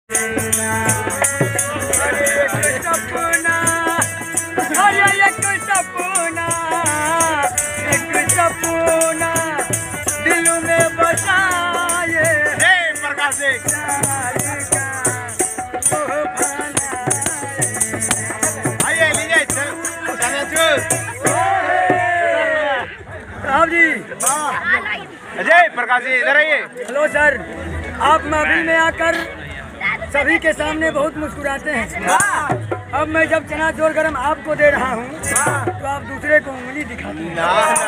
सपना दिल में बसाए प्रकाश आइए लीजिए साहब जी। अजय प्रकाश जी इधर आइए। हेलो सर, आप महफिल में आकर सभी के सामने बहुत मुस्कुराते हैं। अब मैं जब चना जोर गरम आपको दे रहा हूँ तो आप दूसरे को उंगली दिखाते हैं।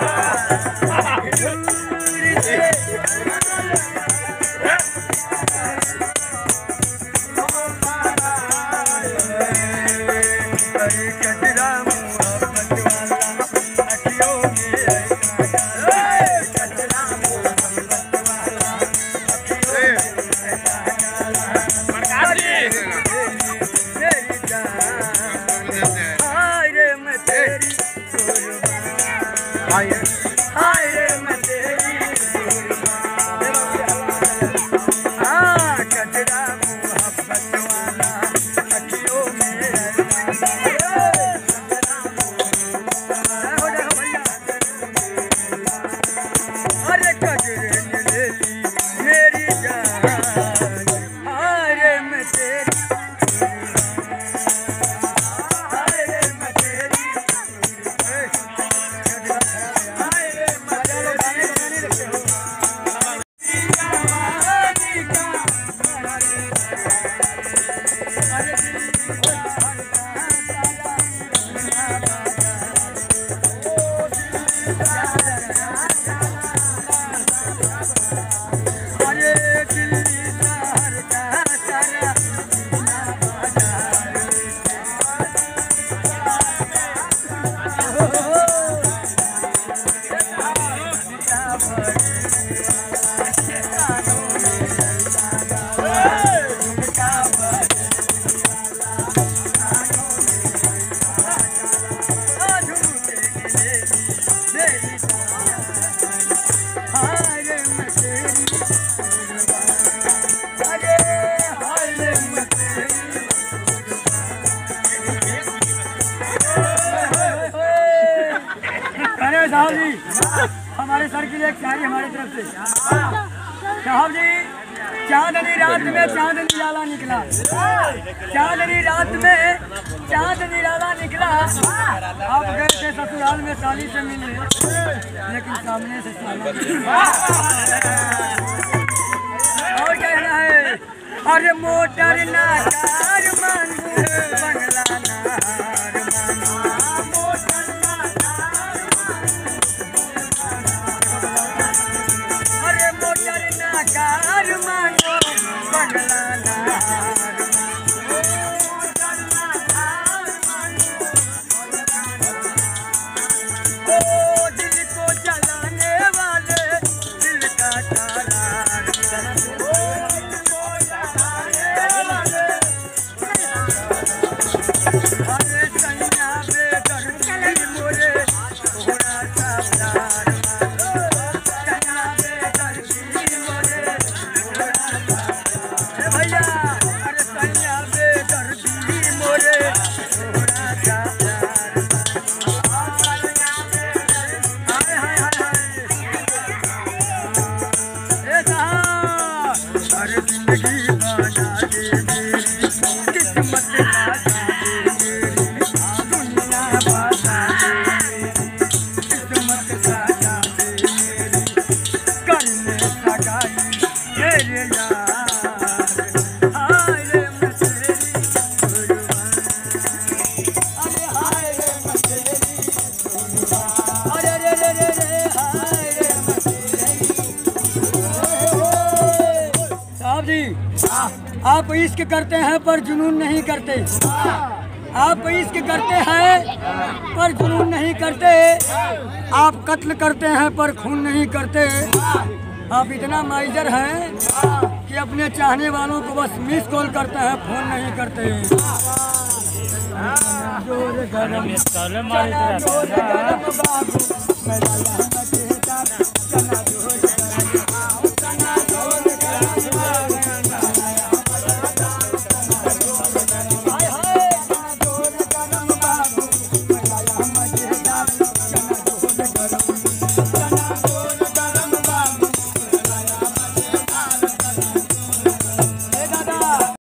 साहब जी, हमारे सर के लिए एक शायरी हमारी तरफ से। साहब जी, चांदनी रात में चांद निराला निकला, चांदनी रात में चांद निराला निकला। आप गए थे ससुराल में साली से मिलने, लेकिन सामने से साला। और कहना है, अरे मोटर ना कार मांगू बंगला ना कार मांगो बंगला ना ओ दिल को जलाने वाले दिल का ताला। अरे सैया बेदर्दी मोरे थोड़ा सा प्यार आप इश्क करते हैं पर जुनून नहीं करते। आप इश्क करते हैं पर जुनून नहीं करते। आप कत्ल करते हैं पर खून नहीं करते। आप इतना माइजर हैं कि अपने चाहने वालों को बस मिस कॉल करते हैं, फोन नहीं करते।